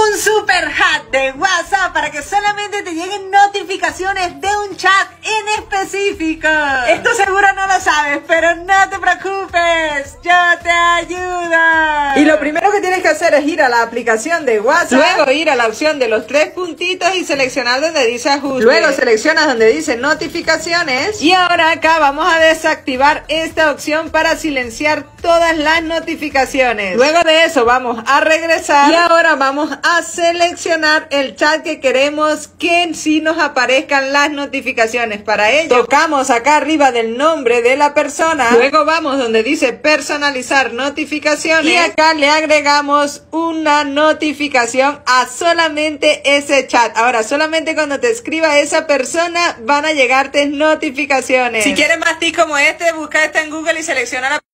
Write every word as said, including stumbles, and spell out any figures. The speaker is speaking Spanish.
Un super hack de WhatsApp para que solamente te lleguen notificaciones de un chat en específico. Esto seguro no lo sabes, pero no te preocupes, yo te ayudo. Y lo primero que tienes que hacer es ir a la aplicación de WhatsApp, luego ir a la opción de los tres puntitos y seleccionar donde dice ajuste. Luego seleccionas donde dice notificaciones y ahora acá vamos a desactivar esta opción para silenciar todas las notificaciones. Luego de eso vamos a regresar y ahora vamos a seleccionar el chat que queremos que sí nos aparezcan las notificaciones. Para ello tocamos acá arriba del nombre de la persona, luego vamos donde dice personalizar notificaciones y acá le agregamos una notificación a solamente ese chat. Ahora solamente cuando te escriba esa persona van a llegarte notificaciones. Si quieres más tips como este, busca esta en Google y selecciona la